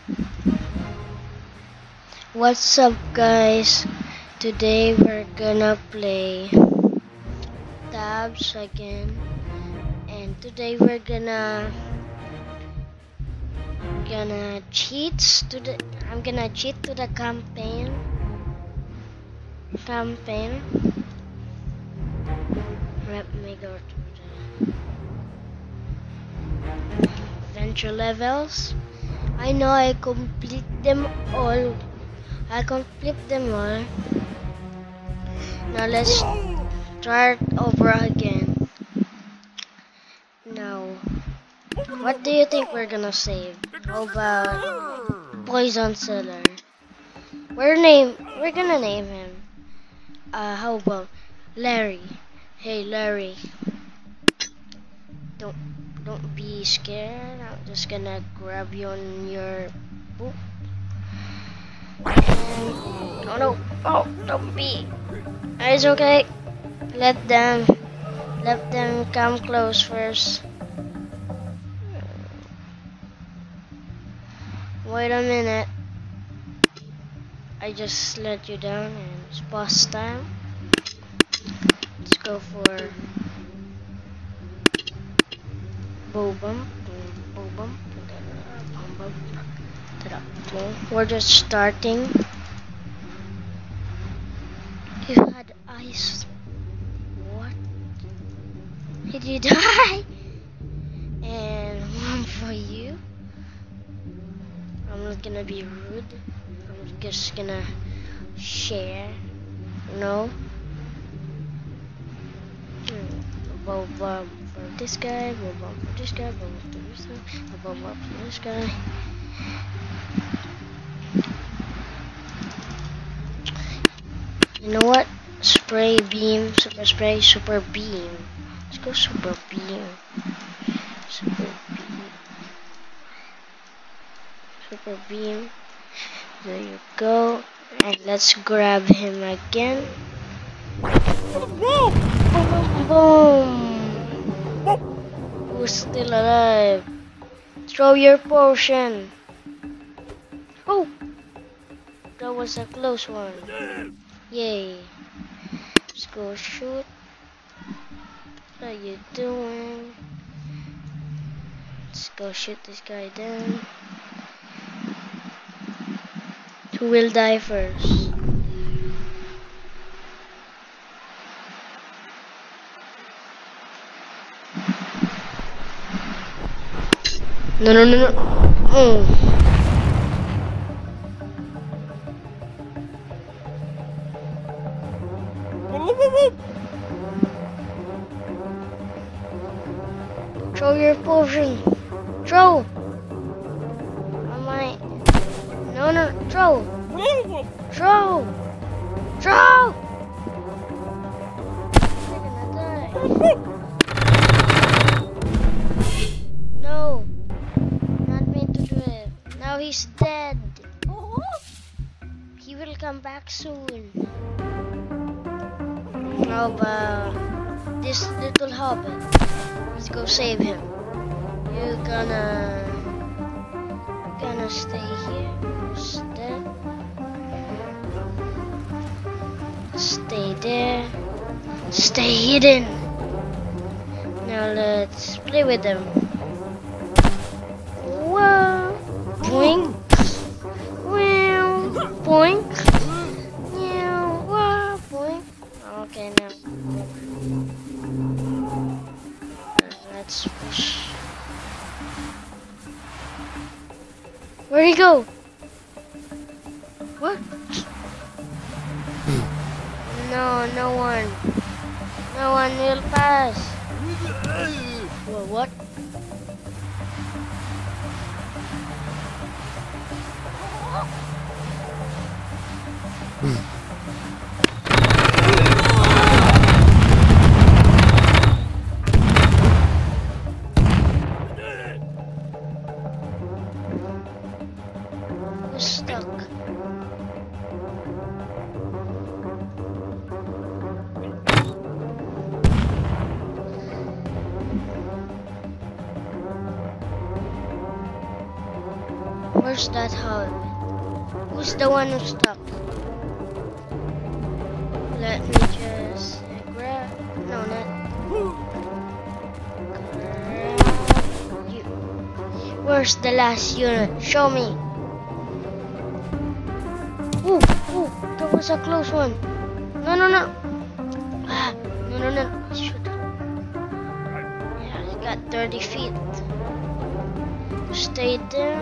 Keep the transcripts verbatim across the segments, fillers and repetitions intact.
What's up, guys? Today we're gonna play tabs again, and today we're gonna gonna cheat to the I'm gonna cheat to the campaign campaign. Let me go to the adventure levels. I know I complete them all. I complete them all. Now let's start over again. Now, what do you think we're gonna save? How about Poison Seller? We're name. We're gonna name him. Uh, how about Larry? Hey, Larry. Don't don't be scared. I'm just gonna grab you on your boot. And oh no! Oh, don't be. It's okay. Let them let them come close first. Wait a minute. I just let you down and it's boss time. Let's go for Bobum. Bobum. We're just starting. You had ice. What? Did you die? And one for you. I'm not gonna be rude. I'm just gonna share. No. Hmm. Bob Bob for this guy. Bob Bob for this guy. Bob Bob for this guy. Bob Bob for this guy. You know what? Spray beam, super spray, super beam. Let's go super beam. Super beam. Super beam. There you go. And let's grab him again. Boom, boom, boom. Who's still alive? Throw your potion. Oh, that was a close one. Yay. Let's go shoot. What are you doing? Let's go shoot this guy down. Who will die first? No, no, no, no. Oh. Throw your potion. Throw. Am I? No, no. Throw. Throw. Throw. You're gonna die. No. Not meant to do it. Now he's dead. He will come back soon. How about this little hobbit? Let's go save him. You're gonna gonna stay here instead. Stay there. Stay hidden. Now let's play with them. Whoa! Boink. Wow! Boink. Yeah. Wow! Boink. Okay, now. Let's push. Where'd he go? What? No, no one. No one will pass. Well, what? Who's stuck? Where's that hub? Who's the one who's stuck? Let me just grab. No, not. Grab you. Where's the last unit? Show me. Ooh, ooh, that was a close one. No, no, no. Ah, no, no, no. Shoot. Yeah, I got thirty feet. Stay there.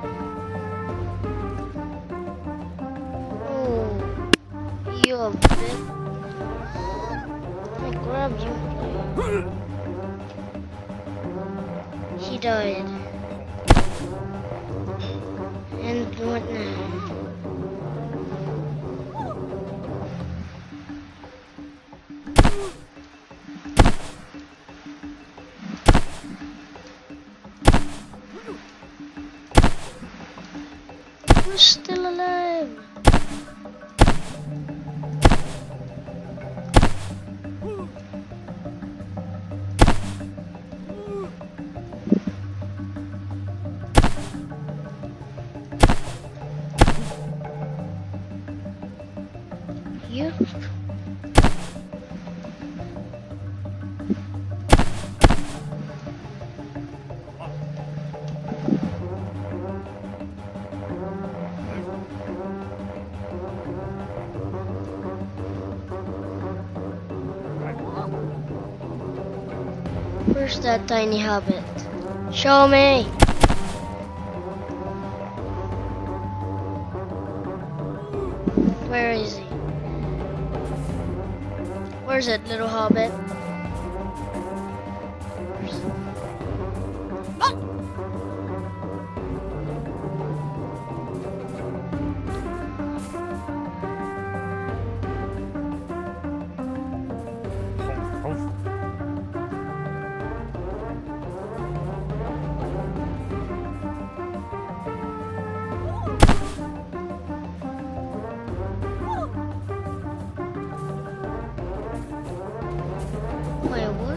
Oh, you a bit. Let me grab you. He died. And what now? Who's still alive? You? Where's that tiny hobbit? Show me! Where is he? Where's it, little hobbit? Wait, what?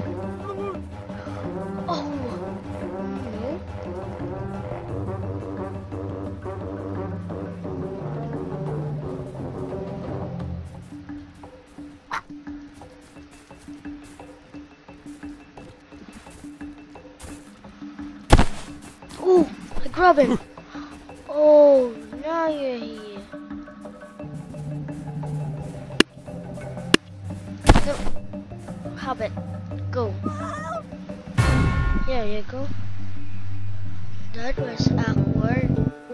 Oh! No. Oh! I grab him! Oh, now you're here. No. Hobbit, go. Here you go. That was awkward.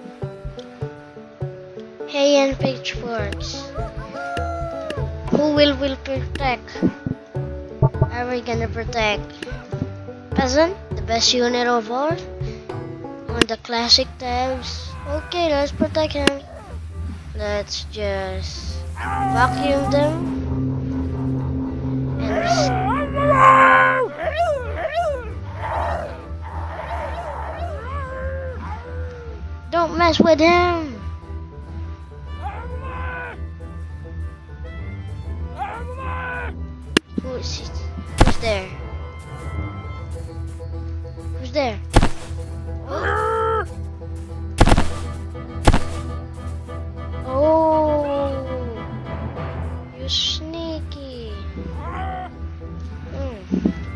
Hey, and pitchforks. Who will will protect? Are we gonna protect Peasant, the best unit of all? On the classic tabs. Okay, let's protect him. Let's just vacuum them. Don't mess with him. Who's who's there? Who's there? Oh, you're sneaky. Mm.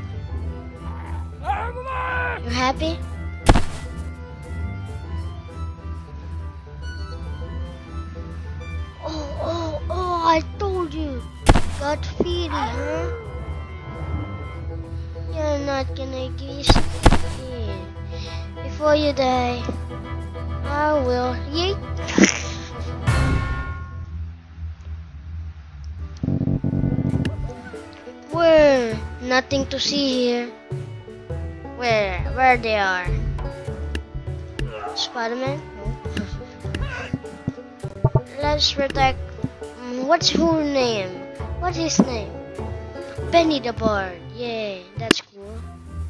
You happy? Oh, oh, oh, I told you. Got feedy, huh? You're not gonna get sneaky. Before you die, I will. Yeet. Where? Nothing to see here. Where? Where they are? Spider-Man? Let's protect. What's her name? What's his name? Benny the Bard. Yeah, that's cool.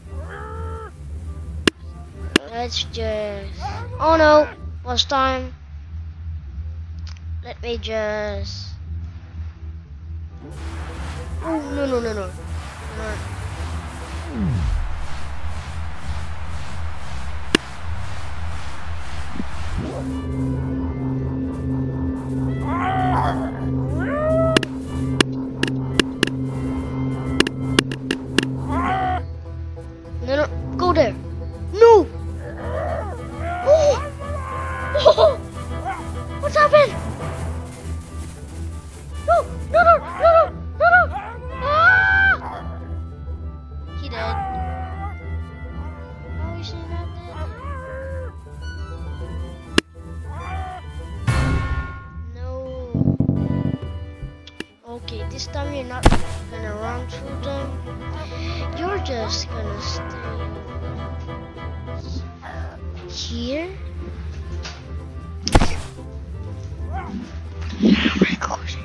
Let's just. Oh no! Was time. Let me just. Oh no no no no! no. No, no, go there. No. Oh. Oh. What's happened? No, no, no, no, no, no, no. Ah. He dead. Oh, is he not dead? No. Okay, this time you're not gonna run through them. You're just gonna stay here. I'm recording.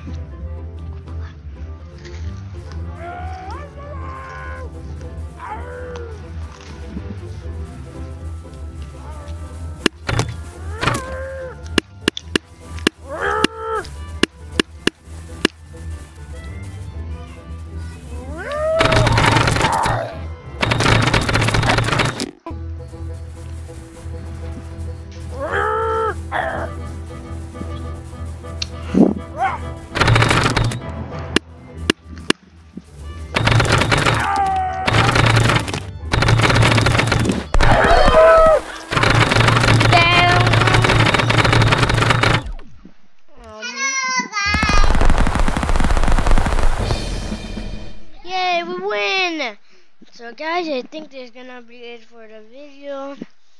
Yay, we win! So guys, I think this is gonna be it for the video.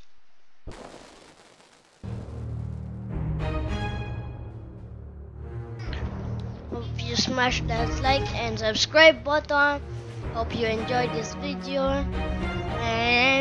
Hope you smash that like and subscribe button. Hope you enjoyed this video. And